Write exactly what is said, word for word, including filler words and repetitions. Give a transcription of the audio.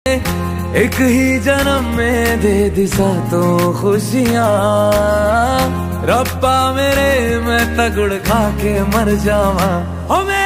एक ही जन्म में दे दिशा तो खुशियाँ, रब्बा मेरे मैं तगड़ खा के मर जावा।